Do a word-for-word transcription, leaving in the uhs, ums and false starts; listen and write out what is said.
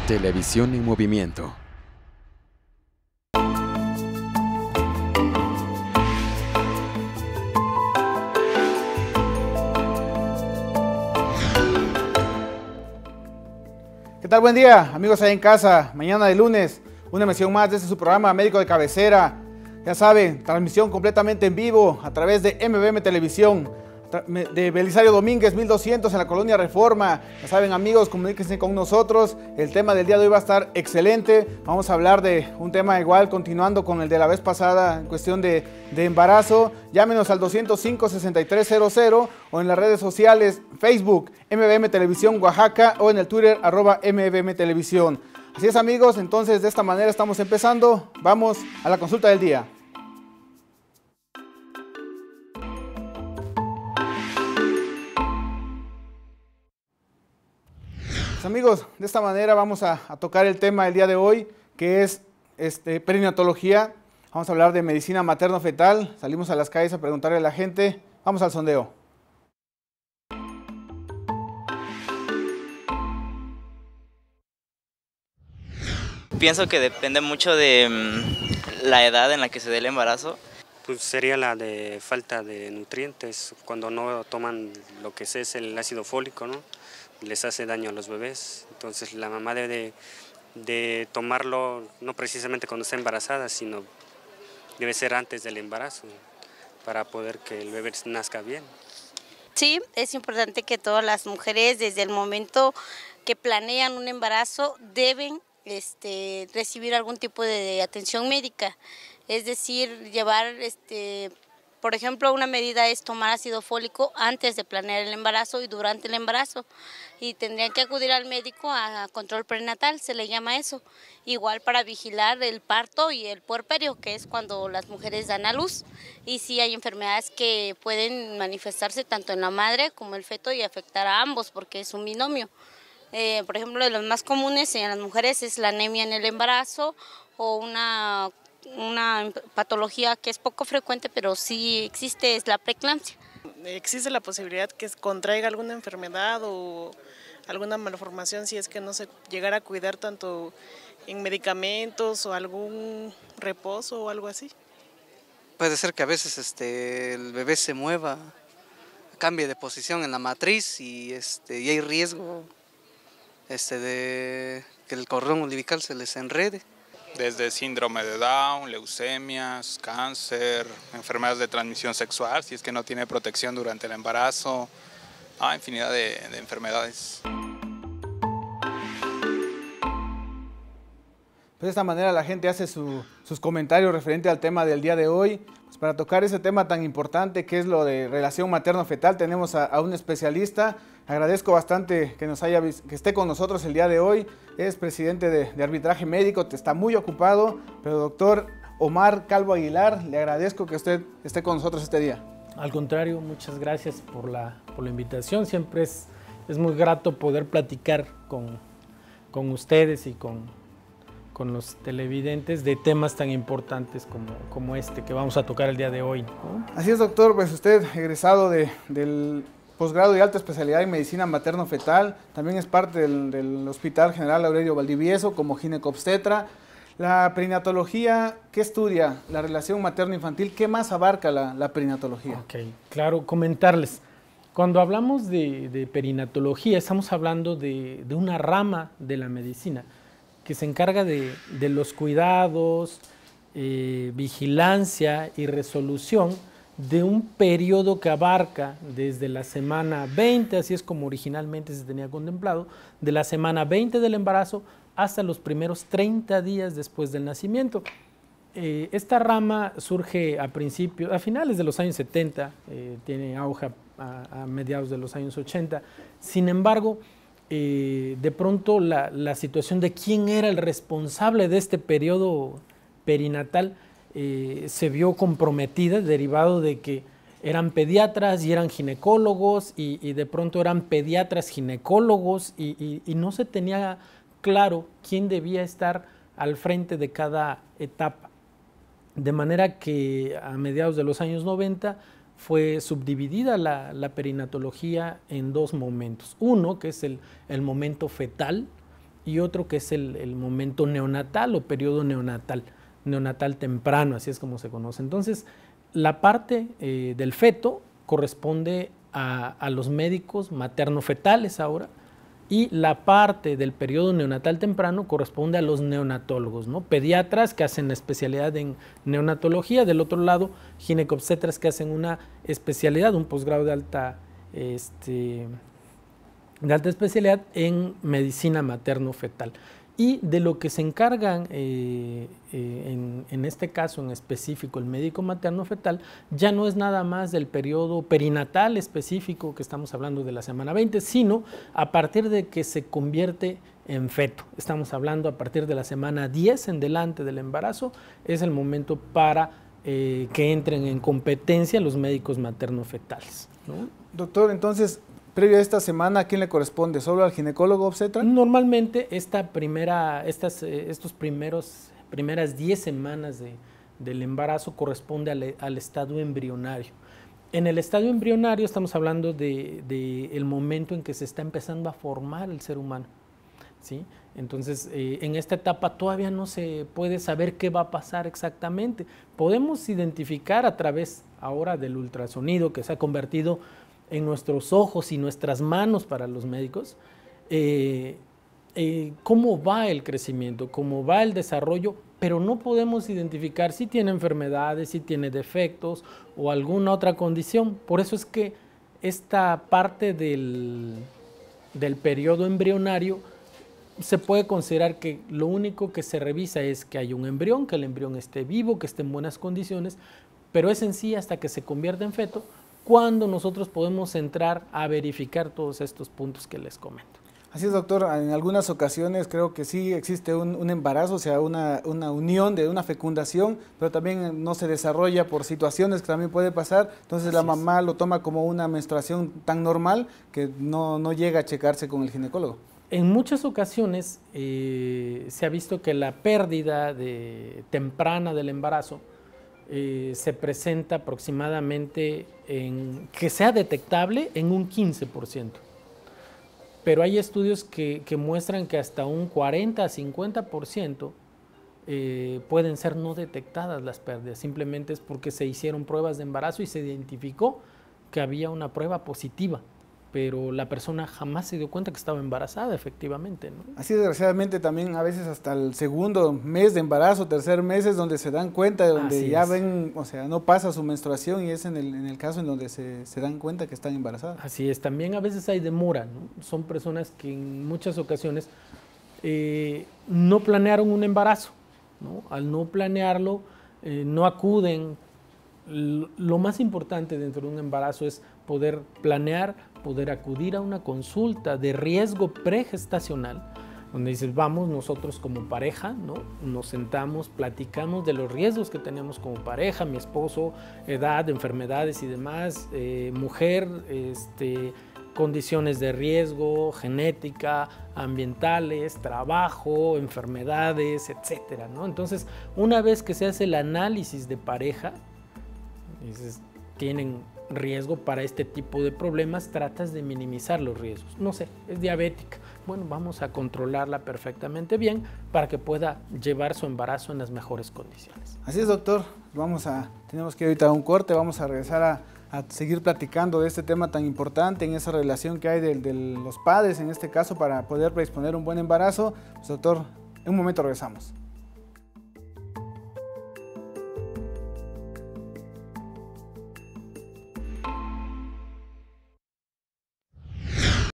Televisión en movimiento. ¿Qué tal? Buen día, amigos ahí en casa. Mañana de lunes, una emisión más de este su programa Médico de Cabecera. Ya saben, transmisión completamente en vivo a través de M V M Televisión, de Belisario Domínguez mil doscientos en la Colonia Reforma. Ya saben, amigos, comuníquense con nosotros. El tema del día de hoy va a estar excelente. Vamos a hablar de un tema igual, continuando con el de la vez pasada, en cuestión de, de embarazo. Llámenos al doscientos cinco, sesenta y tres cero cero o en las redes sociales, Facebook, M V M Televisión Oaxaca, o en el Twitter, arroba M V M Televisión. Así es, amigos, entonces de esta manera estamos empezando. Vamos a la consulta del día. Pues, amigos, de esta manera vamos a, a tocar el tema del día de hoy, que es este, perinatología. Vamos a hablar de medicina materno-fetal. Salimos a las calles a preguntarle a la gente. Vamos al sondeo. Pienso que depende mucho de um, la edad en la que se dé el embarazo. Pues sería la de falta de nutrientes, cuando no toman lo que es el ácido fólico, ¿no? Les hace daño a los bebés. Entonces la mamá debe de, de tomarlo no precisamente cuando está embarazada, sino debe ser antes del embarazo, para poder que el bebé nazca bien. Sí, es importante que todas las mujeres desde el momento que planean un embarazo deben Este, recibir algún tipo de atención médica, es decir, llevar, este, por ejemplo, una medida es tomar ácido fólico antes de planear el embarazo y durante el embarazo, y tendrían que acudir al médico a control prenatal, se le llama eso, igual para vigilar el parto y el puerperio, que es cuando las mujeres dan a luz, y sí hay enfermedades que pueden manifestarse tanto en la madre como el feto y afectar a ambos, porque es un binomio. Eh, por ejemplo, de los más comunes en las mujeres es la anemia en el embarazo o una, una patología que es poco frecuente, pero sí existe, es la preeclampsia. ¿Existe la posibilidad que contraiga alguna enfermedad o alguna malformación si es que no se llegara a cuidar tanto en medicamentos o algún reposo o algo así? Puede ser que a veces este, el bebé se mueva, cambie de posición en la matriz y, este, y hay riesgo Este de que el cordón umbilical se les enrede. Desde síndrome de Down, leucemias, cáncer, enfermedades de transmisión sexual, si es que no tiene protección durante el embarazo, ah, infinidad de, de enfermedades. Pues de esta manera la gente hace su, sus comentarios referente al tema del día de hoy. Pues para tocar ese tema tan importante que es lo de relación materno-fetal, tenemos a, a un especialista. Agradezco bastante que, nos haya, que esté con nosotros el día de hoy. Es presidente de, de arbitraje médico, está muy ocupado, pero doctor Omar Calvo Aguilar, le agradezco que usted esté con nosotros este día. Al contrario, muchas gracias por la, por la invitación. Siempre es, es muy grato poder platicar con, con ustedes y con, con los televidentes de temas tan importantes como, como este que vamos a tocar el día de hoy, ¿no? Así es, doctor, pues usted egresado de, del posgrado de alta especialidad en medicina materno-fetal, también es parte del, del Hospital General Aurelio Valdivieso como ginecobstetra. La perinatología, ¿qué estudia? La relación materno-infantil, ¿qué más abarca la, la perinatología? Ok, claro, comentarles. Cuando hablamos de, de perinatología, estamos hablando de, de una rama de la medicina que se encarga de, de los cuidados, eh, vigilancia y resolución de un periodo que abarca desde la semana veinte, así es como originalmente se tenía contemplado, de la semana veinte del embarazo hasta los primeros treinta días después del nacimiento. Eh, esta rama surge a principios, a finales de los años setenta, eh, tiene auge a, a mediados de los años ochenta. Sin embargo, eh, de pronto la, la situación de quién era el responsable de este periodo perinatal eh, se vio comprometida, derivado de que eran pediatras y eran ginecólogos y, y de pronto eran pediatras ginecólogos y, y, y no se tenía claro quién debía estar al frente de cada etapa. De manera que a mediados de los años noventa fue subdividida la, la perinatología en dos momentos. Uno, que es el, el momento fetal, y otro que es el, el momento neonatal o periodo neonatal, neonatal temprano, así es como se conoce. Entonces, la parte eh, del feto corresponde a, a los médicos materno-fetales ahora, y la parte del periodo neonatal temprano corresponde a los neonatólogos, ¿no? Pediatras que hacen la especialidad en neonatología, del otro lado ginecobstetras que hacen una especialidad, un posgrado de alta, este, de alta especialidad en medicina materno-fetal. Y de lo que se encargan, eh, eh, en, en este caso en específico, el médico materno-fetal, ya no es nada más del periodo perinatal específico, que estamos hablando de la semana veinte, sino a partir de que se convierte en feto. Estamos hablando a partir de la semana diez en delante del embarazo, es el momento para eh, que entren en competencia los médicos materno-fetales, ¿no? Doctor, entonces, previo a esta semana, ¿a quién le corresponde? ¿Solo al ginecólogo obstetra? Normalmente esta primera, estas, eh, estos primeros, primeras diez semanas de, del embarazo corresponde al, al estadio embrionario. En el estadio embrionario estamos hablando de, de el momento en que se está empezando a formar el ser humano, ¿sí? Entonces, eh, en esta etapa todavía no se puede saber qué va a pasar exactamente. Podemos identificar a través ahora del ultrasonido, que se ha convertido en nuestros ojos y nuestras manos para los médicos, eh, eh, cómo va el crecimiento, cómo va el desarrollo, pero no podemos identificar si tiene enfermedades, si tiene defectos o alguna otra condición. Por eso es que esta parte del, del periodo embrionario se puede considerar que lo único que se revisa es que hay un embrión, que el embrión esté vivo, que esté en buenas condiciones, pero es en sí hasta que se convierte en feto cuando nosotros podemos entrar a verificar todos estos puntos que les comento. Así es, doctor. En algunas ocasiones creo que sí existe un, un embarazo, o sea, una, una unión de una fecundación, pero también no se desarrolla por situaciones que también puede pasar. Entonces Así la mamá es. lo toma como una menstruación tan normal que no, no llega a checarse con el ginecólogo. En muchas ocasiones eh, se ha visto que la pérdida de, temprana del embarazo Eh, se presenta aproximadamente, en, que sea detectable en un quince por ciento. Pero hay estudios que, que muestran que hasta un cuarenta a cincuenta por ciento eh, pueden ser no detectadas las pérdidas. Simplemente es porque se hicieron pruebas de embarazo y se identificó que había una prueba positiva, pero la persona jamás se dio cuenta que estaba embarazada, efectivamente, ¿no? Así desgraciadamente también a veces hasta el segundo mes de embarazo, tercer mes es donde se dan cuenta, donde Así ya es. ven, o sea, no pasa su menstruación y es en el, en el caso en donde se, se dan cuenta que están embarazadas. Así es, también a veces hay demora, ¿no? Son personas que en muchas ocasiones eh, no planearon un embarazo, ¿no? Al no planearlo, eh, no acuden. Lo más importante dentro de un embarazo es poder planear, poder acudir a una consulta de riesgo pregestacional, donde dices, vamos nosotros como pareja, ¿no? Nos sentamos, platicamos de los riesgos que tenemos como pareja, mi esposo, edad, enfermedades y demás, eh, mujer, este, condiciones de riesgo, genética, ambientales, trabajo, enfermedades, etcétera, ¿no? Entonces, una vez que se hace el análisis de pareja, dices, tienen riesgo para este tipo de problemas, tratas de minimizar los riesgos. No sé, es diabética. Bueno, vamos a controlarla perfectamente bien para que pueda llevar su embarazo en las mejores condiciones. Así es, doctor. Vamos a, tenemos que ir ahorita a un corte, vamos a regresar a, a seguir platicando de este tema tan importante, en esa relación que hay de, de los padres, en este caso, para poder predisponer un buen embarazo. Pues, doctor, en un momento regresamos.